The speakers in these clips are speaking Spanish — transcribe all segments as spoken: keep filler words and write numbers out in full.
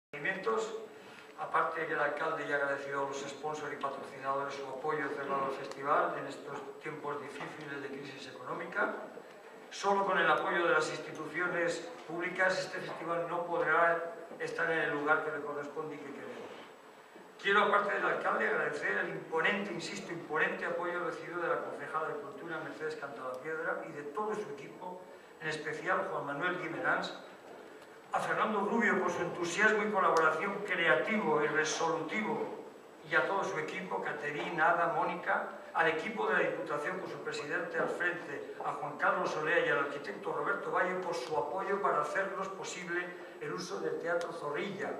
Agradecimientos, aparte que el alcalde ya ha agradecido a los sponsors y patrocinadores su apoyo cerrado al festival en estos tiempos difíciles de crisis económica. Solo con el apoyo de las instituciones públicas este festival no podrá estar en el lugar que le corresponde y que queremos. Quiero, aparte del alcalde, agradecer el imponente, insisto, imponente apoyo recibido de la concejala de Cultura Mercedes Cantalapiedra y de todo su equipo, en especial Juan Manuel Guimerans, a Fernando Rubio por su entusiasmo y colaboración creativo y resolutivo, y a todo su equipo, Caterina, Ada, Mónica, al equipo de la Diputación con su presidente al frente, a Juan Carlos Olea y al arquitecto Roberto Valle por su apoyo para hacernos posible el uso del Teatro Zorrilla,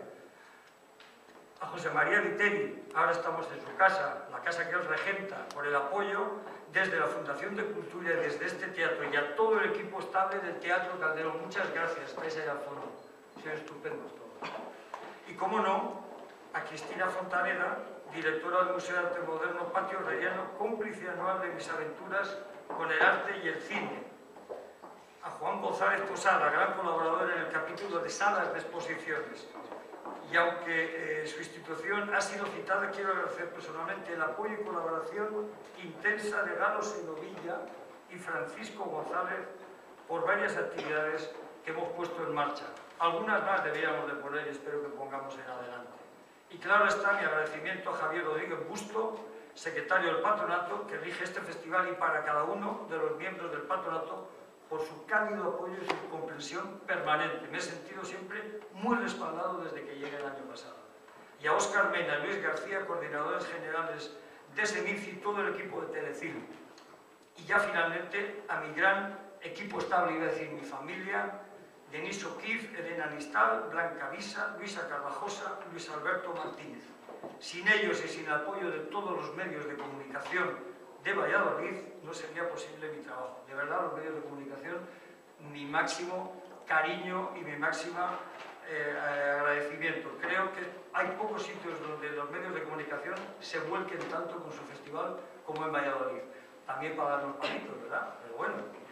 a José María Viteri, ahora estamos en su casa, la casa que él regenta, por el apoyo desde la Fundación de Cultura y desde este teatro, y a todo el equipo estable del Teatro Calderón. Muchas gracias, estáis ahí al fondo, son estupendos todos. Y cómo no, a Cristina Fontaneda, directora del Museo de Arte Moderno Patio Relleno, cómplice anual de mis aventuras con el arte y el cine. A Juan González Posada, gran colaborador en el capítulo de salas de exposiciones. Y aunque eh, su institución ha sido citada, quiero agradecer personalmente el apoyo y colaboración intensa de Galo Senovilla y Francisco González por varias actividades que hemos puesto en marcha. Algunas más deberíamos de poner y espero que pongamos en adelante. Y claro está mi agradecimiento a Javier Rodríguez Busto, secretario del Patronato, que rige este festival, y para cada uno de los miembros del Patronato, por su cálido apoyo y su comprensión permanente. Me he sentido siempre muy respaldado desde que llegué el año pasado. Y a Óscar Mena y Luis García, coordinadores generales de Semici, y todo el equipo de Telecine. Y ya finalmente a mi gran equipo estable, iba a decir mi familia, Denis O'Keefe, Elena Nistal, Blanca Visa, Luisa Carvajosa, Luis Alberto Martínez. Sin ellos y sin el apoyo de todos los medios de comunicación de Valladolid no sería posible mi trabajo. De verdad, los medios de comunicación, mi máximo cariño y mi máxima eh, agradecimiento. Creo que hay pocos sitios donde los medios de comunicación se vuelquen tanto con su festival como en Valladolid. También para darnos palitos, ¿verdad? Pero bueno,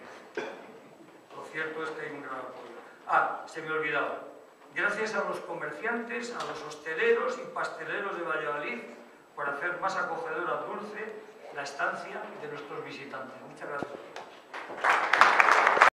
lo cierto es que hay un gran apoyo. Ah, se me olvidaba. Gracias a los comerciantes, a los hosteleros y pasteleros de Valladolid por hacer más acogedora, dulce la estancia de nuestros visitantes. Muchas gracias.